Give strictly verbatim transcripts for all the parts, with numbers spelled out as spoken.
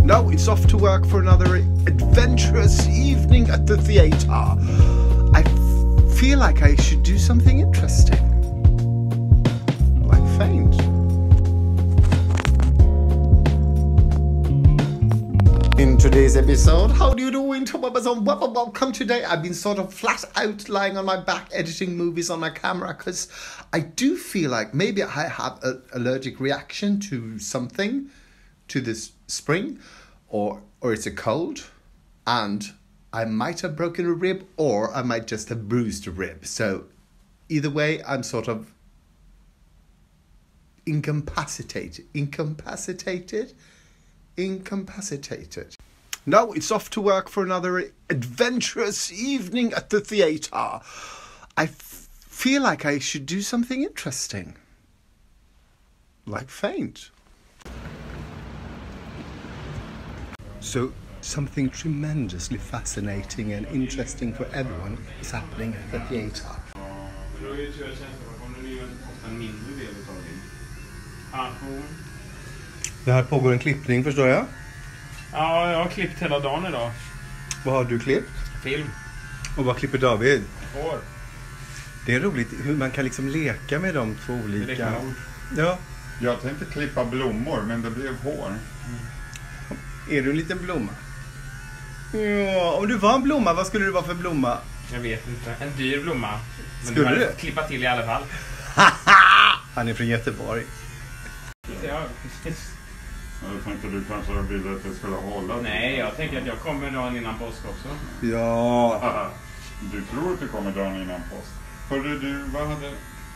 No, it's off to work for another adventurous evening at the theatre. I f- feel like I should do something interesting. Like faint. In today's episode, how do you do? Welcome today. I've been sort of flat out lying on my back editing movies on my camera because I do feel like maybe I have an allergic reaction to something, to this spring, or or it's a cold, and I might have broken a rib or I might just have bruised a rib. So either way, I'm sort of incapacitated. Incapacitated? Incapacitated. No, it's off to work for another adventurous evening at the theatre. I f- feel like I should do something interesting. Like faint. So something tremendously fascinating and interesting for everyone is happening at the theatre. Det här pågår en klippning, förstår jag. Ja, jag har klippt hela dagen idag. Vad har du klippt? Film. Och vad klipper David? Hår. Det är roligt hur man kan liksom leka med de två olika. Ja. Jag tänkte klippa blommor, men det blev hår. Mm. Är du en liten blomma? Ja, om du var en blomma, vad skulle du vara för blomma? Jag vet inte. En dyr blomma. Men skulle du? du? Klippa till i alla fall. Han är från Göteborg. Ja, precis. Jag tänkte du kanske ville att jag skulle hålla. Nej, jag tänker att jag kommer dagen innan påsk också. Ja. Du tror att du kommer dagen innan påsk. Hörde du, vad hade...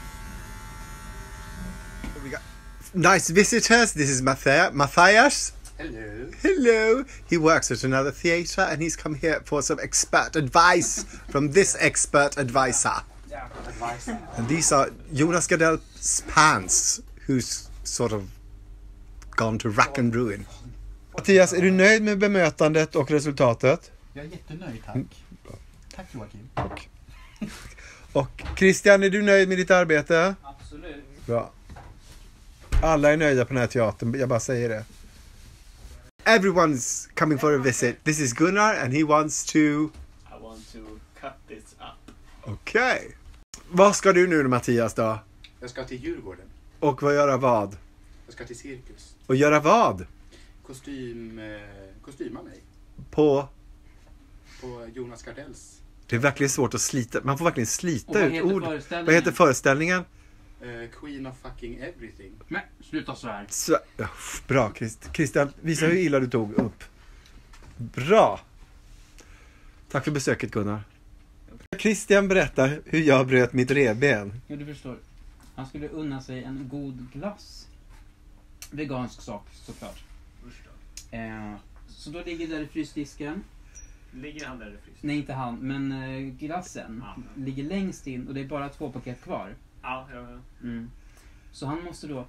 We got nice visitors. This is Matthi- Matthias. Hello. Hello. He works at another theatre and he's come here for some expert advice from this expert advisor. Yeah, advisor. And these are Jonas Gardell's pants, who's sort of gone to rack and ruin. Mattias, är du nöjd med bemötandet och resultatet? Jag är jättenöjd, tack. Mm. Tack Joakim. Och, och Christian, är du nöjd med ditt arbete? Absolut. Bra. Alla är nöjda på den här teatern, jag bara säger det. Everyone's coming for a visit. This is Gunnar and he wants to... I want to cut this up. Okej. Okay. Vad ska du nu Mattias då? Jag ska till Djurgården. Och vad göra vad? Jag ska till cirkus. Och göra vad? Kostym, eh, kostyma mig. På? På Jonas Gardells. Det är verkligen svårt att slita. Man får verkligen slita vad ut ord. Vad heter föreställningen? Eh, Queen of fucking everything. Men, sluta så här. Så, ja, bra Christ, Christian, visa hur illa du tog upp. Bra. Tack för besöket Gunnar. Christian berättar hur jag bröt mitt revben. Ja, du förstår. Han skulle unna sig en god glass. Vegansk sak, såklart. Eh, så då ligger där i frysdisken. Ligger han där i frysdisken? Nej, inte han. Men eh, glassen ja. ligger längst in och det är bara två paket kvar. Ja, ja, ja. Mm. Så han måste då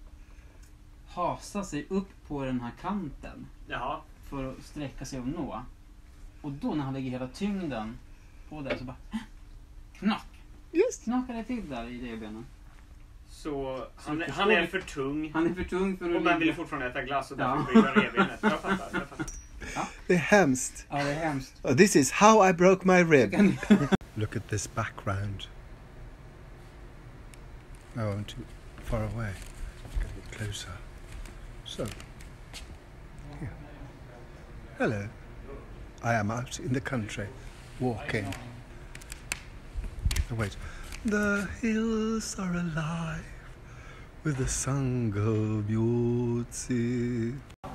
hasa sig upp på den här kanten. Jaha. För att sträcka sig och nå. Och då när han lägger hela tyngden på det så bara knack. Just. Knakar det till där i revbenen. Så han, Så är, han är för tung. Han är för tung för att och man vill ligga. fortfarande äta glass och Ja. därför bryter revbenet. Jag fattar, jag fattar. Ja. Det är hemskt. Ja, det är hemskt. Oh, this is how I broke my rib. Look at this background. Oh, I'm too far away. Get closer. So, here. Hello. I am out in the country, walking. Oh, wait. The hills are alive with the song of Yotzi.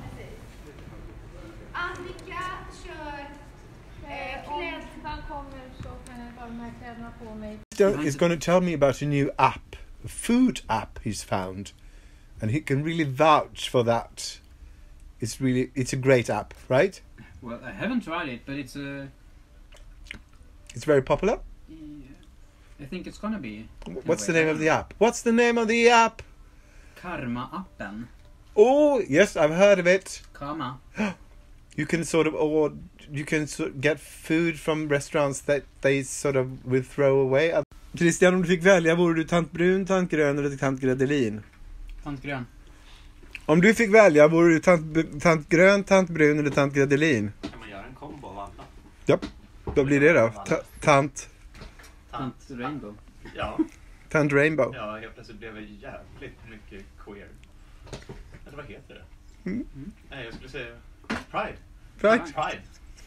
Annika kör eh, klädd. Han kommer så kan jag bara de här kläderna på mig. He's going to tell me about a new app, a food app he's found, and he can really vouch for that. It's really, it's a great app, right? Well, I haven't tried it, but it's a... It's very popular. I think it's gonna be. What's the name of the app? What's the name of the app? Karma-appen. Oh, yes, I've heard of it. Karma. You can sort of, or you can sort of get food from restaurants that they sort of will throw away. Christian, om du fick välja, vore du tant Brun, tant Grön eller tant Gredelin? Tant Grön. Om du fick välja, vore du tant, tant grön, tant brun eller tant Gredelin? Kan man göra en kombo av alla? Ja, då blir det då. Ta, tant, Tant Rainbow. Ja, tant Rainbow. ja, helt plötsligt blev det jävligt mycket queer. Eller vad heter det? Mm. Nej, jag skulle säga Pride. Right. Pride.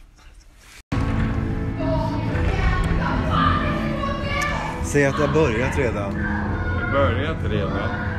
Säg att det har börjat redan. Det börjat redan.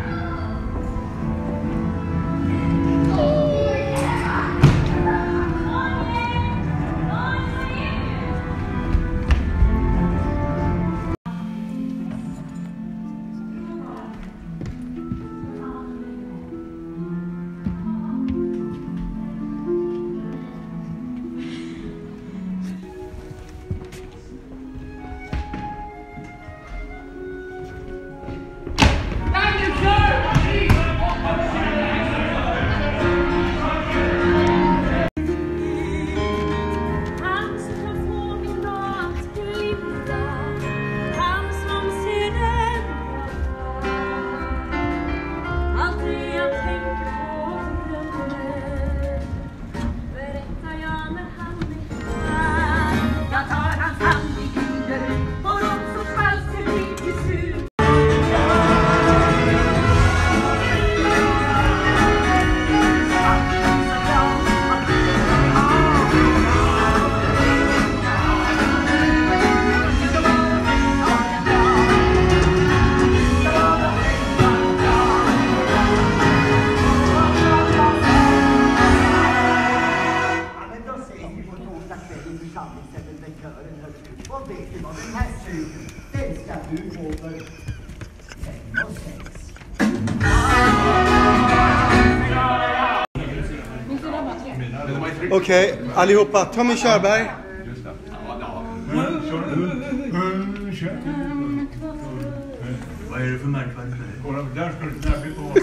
Vad vet du vad den här sugen? Den ska du få för fem och sex. Okej, okay, allihopa. Tommy Körberg. Vad är det för märkvärdigt med det? Där ska du knäppa på.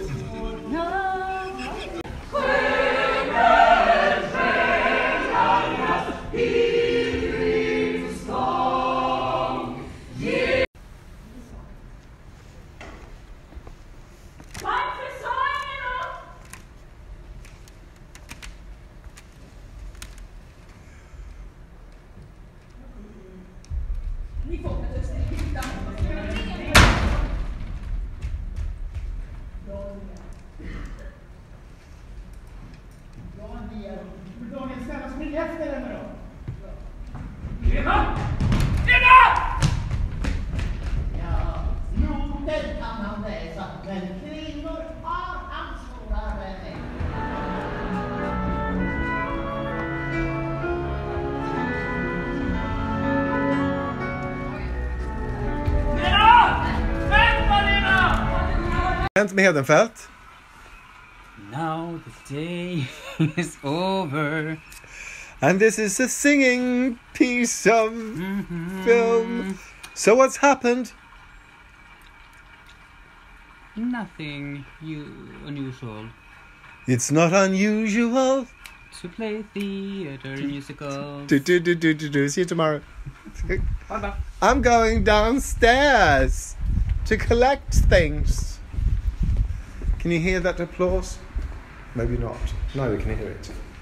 Med Hedenfeldt. Now the day is over. And this is a singing piece of Mm-hmm. film. So what's happened? Nothing you unusual. It's not unusual. To play theater musical. Do, do, do, do, do, do. See you tomorrow. Bye bye. I'm going downstairs to collect things. Can you hear that applause? Maybe not. Now we can hear it.